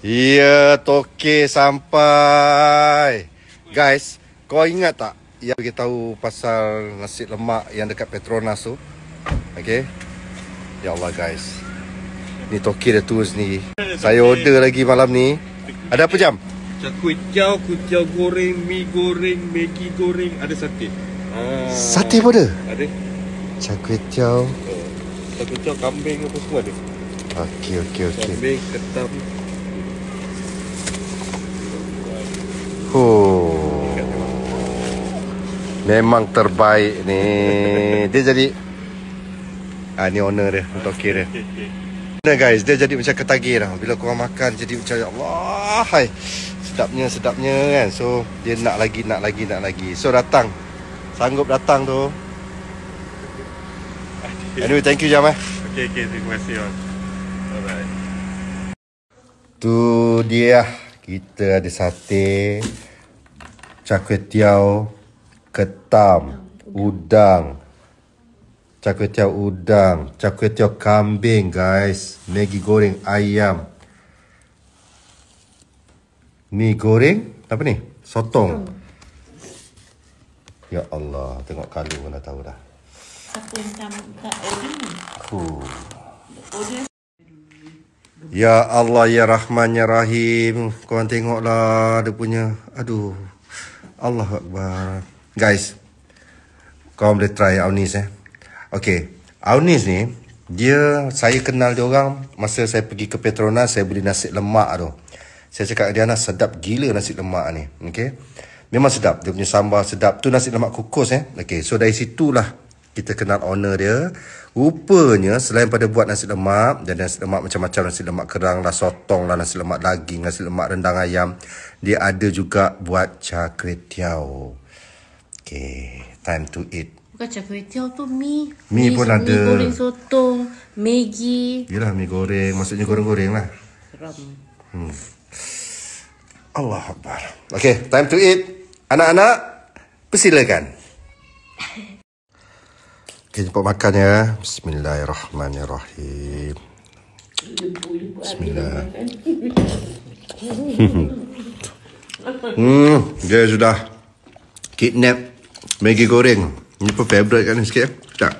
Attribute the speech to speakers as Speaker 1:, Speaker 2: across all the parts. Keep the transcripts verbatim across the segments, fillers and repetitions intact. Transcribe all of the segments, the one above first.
Speaker 1: Iya, toke sampai. Guys, kau ingat tak yang kita tahu pasal nasi lemak yang dekat Petronas tu? Okay. Ya Allah guys, ni toke dah tua sendiri. Saya order lagi malam ni. Ada apa jam?
Speaker 2: Kuicau, kuicau goreng, mi goreng, Maggi goreng, ada sate. Ah,
Speaker 1: Sate pun ada?
Speaker 2: Ada.
Speaker 1: Char kway teow.
Speaker 2: Char kway teow kambing apa semua ada.
Speaker 1: Okey, okey, okey.
Speaker 2: Kambing, ketam.
Speaker 1: Oh. Memang terbaik ni. Dia jadi ah ni owner dia, toke dia. Nah guys, dia jadi macam ketagih dah. Bila korang makan jadi macam ya Allah, hai. Sedapnya, sedapnya kan. So, dia nak lagi, nak lagi, nak lagi. So, datang. Sanggup datang tu. Anyway, thank you Jam eh.
Speaker 2: Okey, okey, terima kasih on. Bye-bye.
Speaker 1: Tu dia. Kita ada sate, char kway teow, ketam, udang. Char kway teow udang, char kway teow kambing guys, Maggi goreng ayam, mi goreng, apa ni? Sotong. Ya Allah, tengok kalau pun dah tahu dah.
Speaker 3: Siapa yang tak order ni?
Speaker 1: Huh.
Speaker 3: Order.
Speaker 1: Ya Allah, ya Rahman, ya Rahim. Korang tengoklah dia punya. Aduh. Allah Akbar. Guys, korang boleh try Aunis eh. Okay, Aunis ni, dia, saya kenal dia orang masa saya pergi ke Petronas, saya beli nasi lemak tu. Saya cakap dia, nak sedap gila nasi lemak ni. Okay, memang sedap. Dia punya sambal sedap. Tu nasi lemak kukus eh. Okay, so dari situlah kita kenal owner dia. Rupanya selain pada buat nasi lemak, dan nasi lemak macam-macam, nasi lemak kerang lah, sotong lah, nasi lemak daging, nasi lemak rendang ayam, dia ada juga buat char kway teow. Okay, time to eat.
Speaker 3: Bukan char kway teow tu mi.
Speaker 1: Mi pun ada.
Speaker 3: Mi goreng sotong, Maggi.
Speaker 1: Yelah, mi goreng, maksudnya goreng-goreng lah.
Speaker 3: Seram.
Speaker 1: Hmm. Allah Akbar. Okay, time to eat. Anak-anak, persilakan. Okay, jemput makan ya. Bismillahirrahmanirrahim. Bismillah. Hmm, dia sudah kidnap Maggi goreng. Ini pun favourite kan sikit eh. Tak.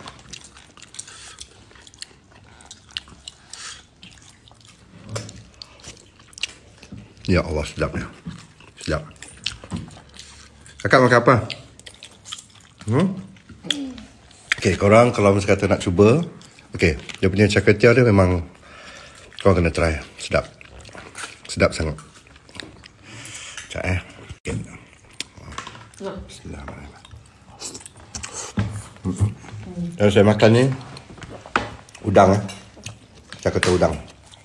Speaker 1: Ya Allah, sedapnya. Sedap. Kakak makan apa? Hmm? Okay, korang kalau mesti kata nak cuba, okay, dia punya char kway teow dia memang korang kena try. Sedap. Sedap sangat. Sekejap eh. Okay. Bismillahirrahmanirrahim. Dan saya makan ni udang eh. Char kway teow udang.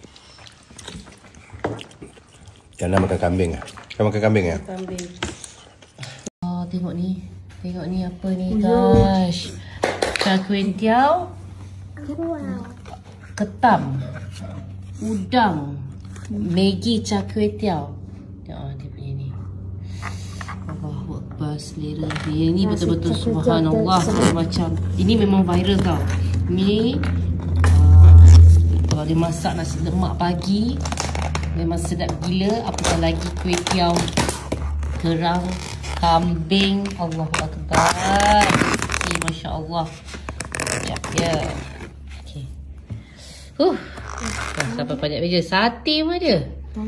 Speaker 1: Jangan makan kambing eh. Kau makan kambing eh?
Speaker 3: Kambing. Oh, tengok ni. Tengok ni apa ni, gosh. Char kway teow, ketam, udang, Maggi char kway teow. Oh, dia punya ni. Allahu Akbar, selera dia. Ini betul-betul subhanallah. Macam ini memang viral tau. Ni uh, kalau dia masak nasi lemak pagi memang sedap gila. Apatah lagi kway teow, kerang, kambing. Allahu Akbar. Okay, Masya Allah. Sekejap ya. Okay. Huh. Dah sampai banyak meja. Sate pun ada.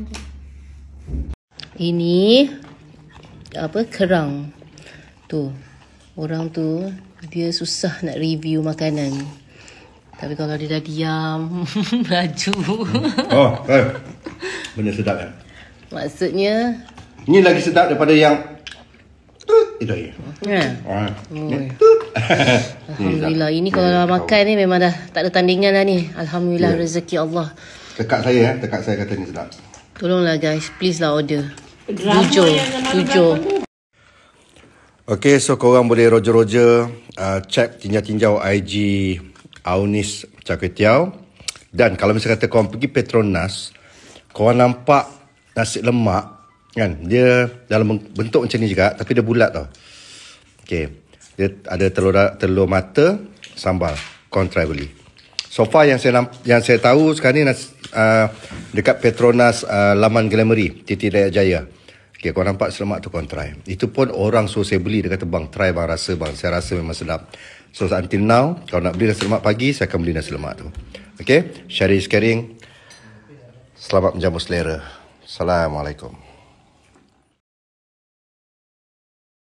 Speaker 3: Ini apa, kerang. Tu. Orang tu dia susah nak review makanan. Tapi kalau dia dah diam, laju.
Speaker 1: Oh, eh. Benda sedap ya.
Speaker 3: Maksudnya
Speaker 1: Ini lagi sedap daripada yang itu lagi.
Speaker 3: Ha.
Speaker 1: Ah.
Speaker 3: Alhamdulillah. Ini kalau dah makan ni memang dah tak ada tandingan dah ni. Alhamdulillah, yeah. Rezeki Allah.
Speaker 1: Tekak saya eh, tekak saya kata ni sedap.
Speaker 3: Tolonglah guys, please lah order. Jujur, jujur.
Speaker 1: Okay, so korang boleh roger-roger, uh, check tinjau-tinjau I G Aunis Char kway teow. Dan kalau misalnya kata korang pergi Petronas, korang nampak nasi lemak kan, dia dalam bentuk macam ni juga, tapi dia bulat tau. Okay, dia ada telur telur mata, sambal. Korang try beli. So far yang saya yang saya tahu sekarang ni nasi, uh, dekat Petronas uh, Laman Glamoury, Titi Daya Jaya. Okay, kau nampak nasi lemak tu kau try. Itu pun orang suruh saya beli. Dia kata, bang, try bang, rasa bang. Saya rasa memang sedap. So, until now, kalau nak beli nasi lemak pagi, saya akan beli nasi lemak tu. Okay, sharing is caring. Selamat menjamu selera. Assalamualaikum.